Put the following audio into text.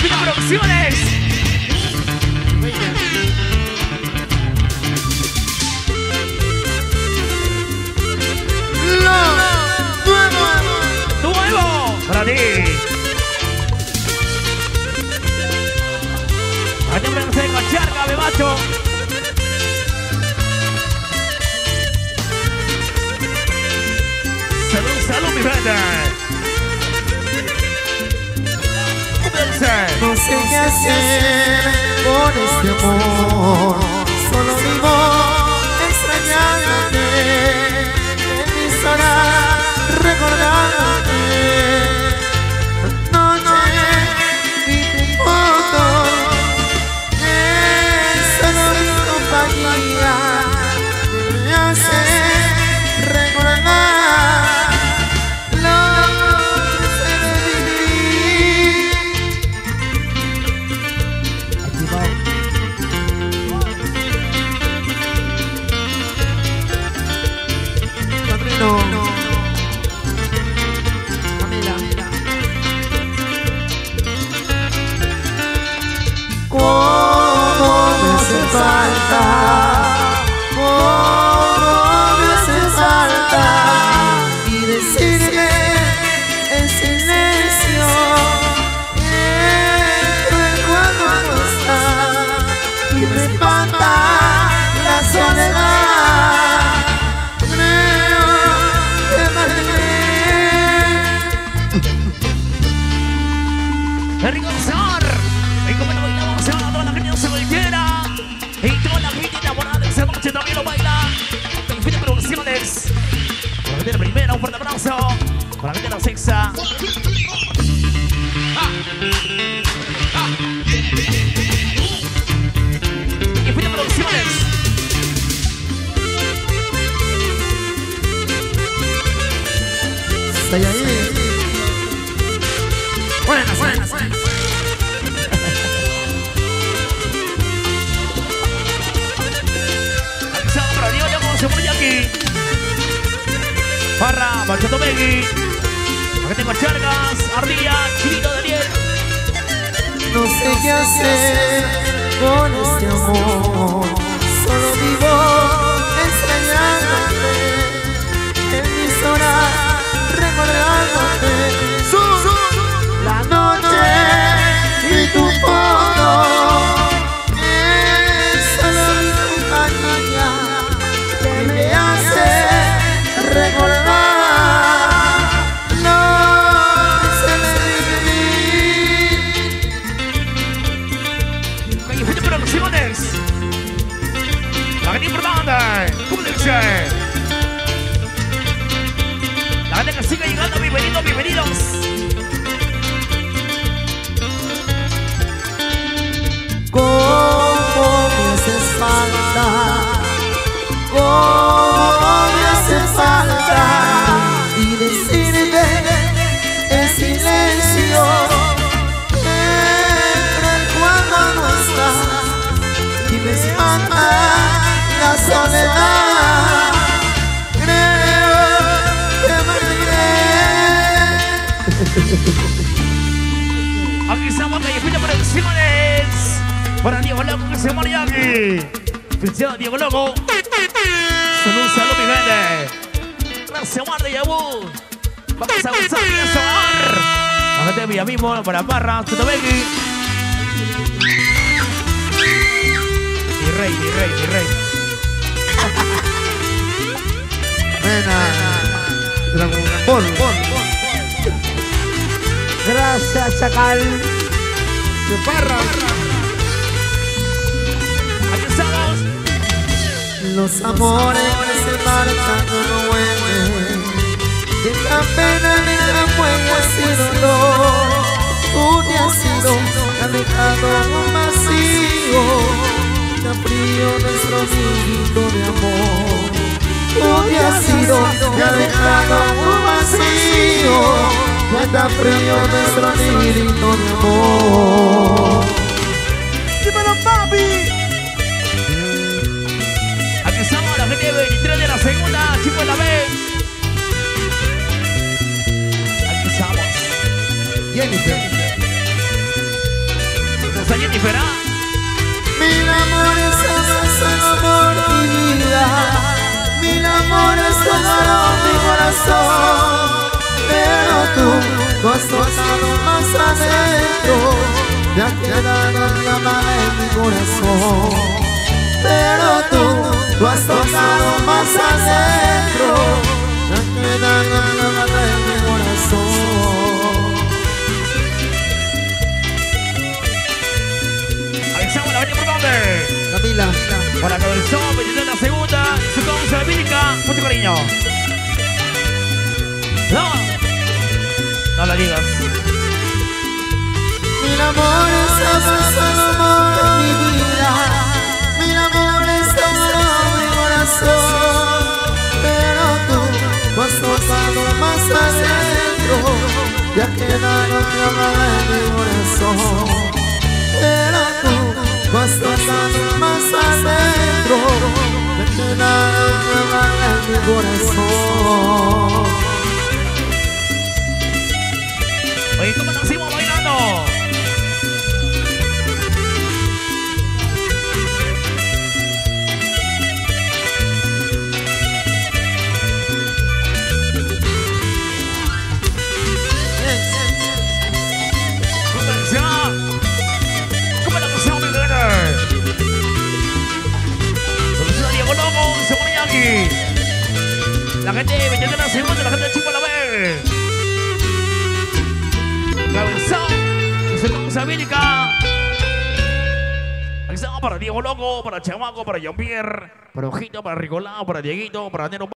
Infinita Producciones. Nuevo para ti. Aquí me con charga, me macho. Salud, salud, mi gente. No sé qué hacer con este amor. Solo vivo extrañándote. En mis horas recordándote. Noche vi tu foto. Es solo mi compañía. Me hace recordar lo que se viví. Padrino, Pamela, cómo me hace falta, cómo me hace falta, y decirme en silencio que cuando no está, y me espanta la soledad. El rico sabor. Y como lo bailamos, se va a toda la gente, no se cualquiera. Y toda la gente enamorada de esa noche también lo baila. Infinita Producciones. Para la gente de primera, un fuerte abrazo. Para la gente de la sexta. Infinita Producciones. Estoy ahí. Buenas, buenas, buenas. Avisado para Diego, ya como se pone aquí. Parra, Bachato Megui. Acá tengo Chargas, Ardilla, Chirito, Daniel. No sé qué hacer con este amor. Solo vivo extrañándote. En mis horas recordándote. La noche y tu foto es solo mi compañía que me hace recordar lo que se viví. Infinita Producciones. La gente importante. ¿Cómo dice? La gente que sigue llegando, bienvenidos, bienvenidos. Cómo me haces falta, cómo me haces falta, y decirte en silencio que cuando no estás y me espanta la soledad. Creo que me Aquí estamos en Infinita Producciones. Para Diego Loco que se moría aquí. Felicidades Diego Loco. Salud, salud mi gente. Gracias Mar de Yabú. Vamos a gozar de ese amor. La gente de Villamismo para Parra, Chotobegui. Mi rey, mi rey, mi rey. Dragon Ball. Gracias, Chacal. De Parra. Aquí estamos. Los amores se marchan, no vuelven. De la pena ni la huella ha sido dolor. Tú te has ido, te has dejado un vacío. Te ha frío nuestro nidito de amor. Tú te has ido, te has dejado un vacío. Está frío nuestro nidito de amor. ¡Dímelo, papi! Aquí estamos, la gente de 23 de la segunda, chicos de la B. Aquí estamos. Jennifer. espera. Mil amores han amor mi vida, mil amores tomaron mi corazón, pero tú has tocado más adentro, te ha quedado mi amada en mi corazón. Pero tú has tocado más adentro, te ha quedado mi amada en mi corazón. Avisamos la venida por dónde. Camila, Para Cabezón, 23 la segunda, su causa bíblica, mucho cariño. No la digas. mil amores han amor mi vida, mil amores tomaron mi corazón, pero tú has tocado más adentro, te ha quedado mi amada en mi corazón. Pero tú has tocado más adentro, te ha quedado mi amada en mi corazón. Oye, ¿cómo nos seguimos bailando? ¿Cómo la canción, mi brother? Producción Diego Loco, se pone aquí. La gente de 23 la segunda, la gente de Chico la ve. Cabezón y su causa bíblica. Aquí estamos para Diego Loco, para Chamaco, para Jean-Pierre, para Ojito, para Ricolao, para Dieguito, para Nero.